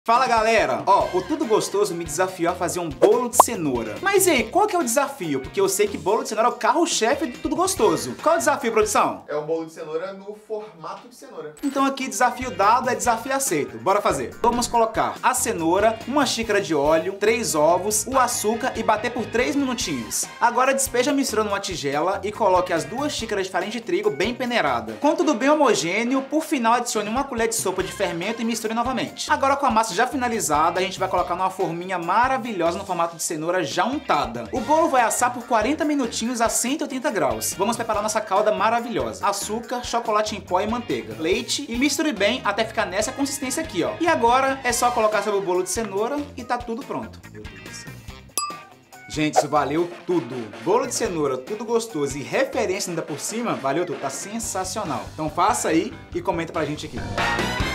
Fala galera, o Tudo Gostoso me desafiou a fazer um bolo de cenoura. Mas e aí, qual que é o desafio? Porque eu sei que bolo de cenoura é o carro-chefe do Tudo Gostoso. Qual é o desafio, produção? É um bolo de cenoura no formato de cenoura. Então aqui, desafio dado é desafio aceito. Bora fazer. Vamos colocar a cenoura, uma xícara de óleo, 3 ovos, o açúcar e bater por 3 minutinhos. Agora despeja a mistura numa tigela e coloque as 2 xícaras de farinha de trigo bem peneirada. Com tudo bem homogêneo, por final adicione uma colher de sopa de fermento e misture novamente. Agora com a massa já finalizada, a gente vai colocar numa forminha maravilhosa no formato de cenoura já untada. O bolo vai assar por 40 minutinhos a 180 graus. Vamos preparar nossa calda maravilhosa. Açúcar, chocolate em pó e manteiga. Leite e misture bem até ficar nessa consistência aqui, ó. E agora é só colocar sobre o bolo de cenoura e tá tudo pronto. Meu Deus do céu. Gente, isso valeu tudo. Bolo de cenoura, tudo gostoso e referência ainda por cima, valeu tudo. Tá sensacional. Então faça aí e comenta pra gente aqui.